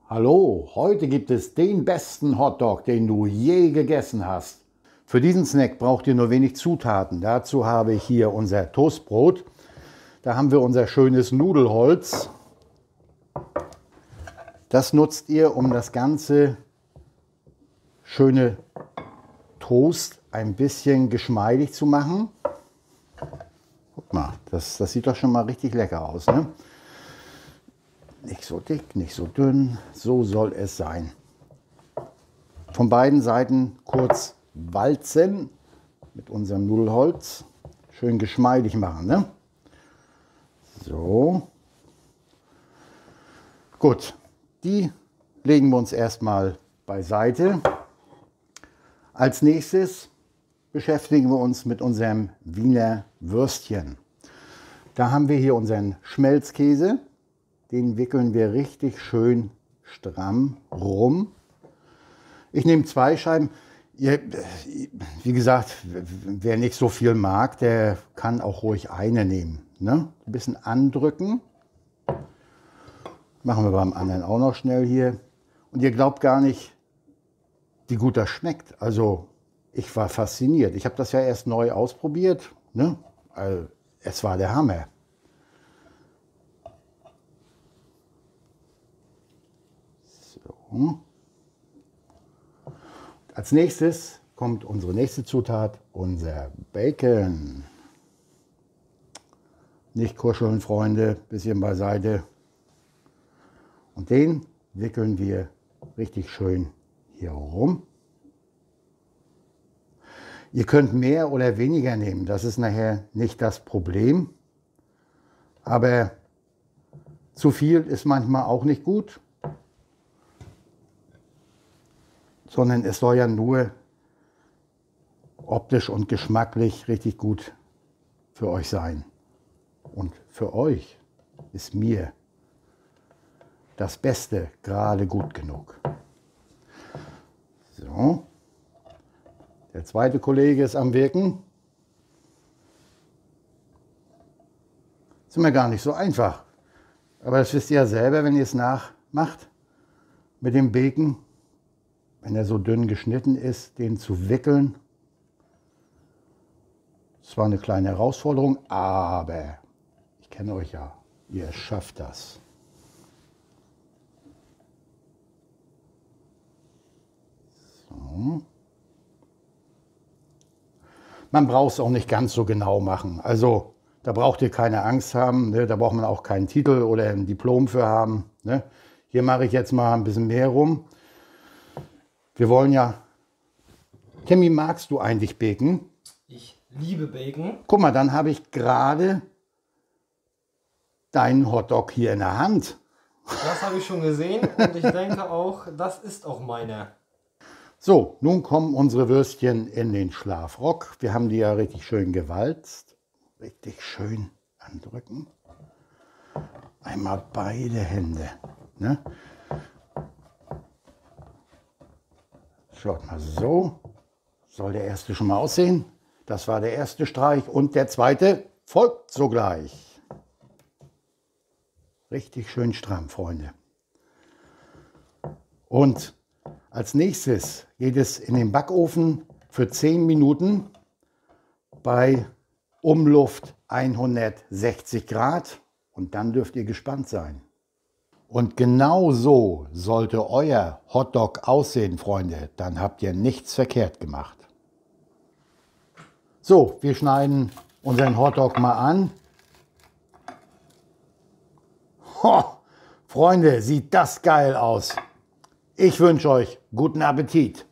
Hallo, heute gibt es den besten Hotdog, den du je gegessen hast. Für diesen Snack braucht ihr nur wenig Zutaten. Dazu habe ich hier unser Toastbrot. Da haben wir unser schönes Nudelholz. Das nutzt ihr, um das ganze schöne Toast ein bisschen geschmeidig zu machen. Guck mal, das sieht doch schon mal richtig lecker aus, ne? Nicht so dick, nicht so dünn, so soll es sein. Von beiden Seiten kurz walzen mit unserem Nudelholz. Schön geschmeidig machen, ne? So. Gut, die legen wir uns erstmal beiseite. Als nächstes beschäftigen wir uns mit unserem Wiener Würstchen. Da haben wir hier unseren Schmelzkäse. Den wickeln wir richtig schön stramm rum. Ich nehme 2 Scheiben. Wie gesagt, wer nicht so viel mag, der kann auch ruhig eine nehmen. Ne? Ein bisschen andrücken. Machen wir beim anderen auch noch schnell hier. Und ihr glaubt gar nicht, wie gut das schmeckt. Also ich war fasziniert. Ich habe das ja erst neu ausprobiert. Ne? Also, es war der Hammer. Als nächstes kommt unsere nächste Zutat, unser Bacon. Nicht kuscheln, Freunde, bisschen beiseite. Und den wickeln wir richtig schön hier rum. Ihr könnt mehr oder weniger nehmen, das ist nachher nicht das Problem. Aber zu viel ist manchmal auch nicht gut. Sondern es soll ja nur optisch und geschmacklich richtig gut für euch sein. Und für euch ist mir das Beste gerade gut genug. So, der zweite Kollege ist am Wirken. Ist immer gar nicht so einfach. Aber das wisst ihr ja selber, wenn ihr es nachmacht mit dem Bacon. Wenn er so dünn geschnitten ist, den zu wickeln. Das war eine kleine Herausforderung, aber ich kenne euch ja, ihr schafft das. So. Man braucht es auch nicht ganz so genau machen. Also da braucht ihr keine Angst haben, ne? Da braucht man auch keinen Titel oder ein Diplom für haben. Ne? Hier mache ich jetzt mal ein bisschen mehr rum. Wir wollen ja... Timmy, magst du eigentlich Bacon? Ich liebe Bacon. Guck mal, dann habe ich gerade deinen Hotdog hier in der Hand. Das habe ich schon gesehen und ich denke auch, das ist auch meiner. So, nun kommen unsere Würstchen in den Schlafrock. Wir haben die ja richtig schön gewalzt. Richtig schön andrücken. Einmal beide Hände. Ne? Schaut mal, so soll der erste schon mal aussehen. Das war der erste Streich und der zweite folgt sogleich. Richtig schön stramm, Freunde. Und als nächstes geht es in den Backofen für 10 Minuten bei Umluft 160 Grad und dann dürft ihr gespannt sein. Und genau so sollte euer Hotdog aussehen, Freunde. Dann habt ihr nichts verkehrt gemacht. So, wir schneiden unseren Hotdog mal an. Ho, Freunde, sieht das geil aus. Ich wünsche euch guten Appetit.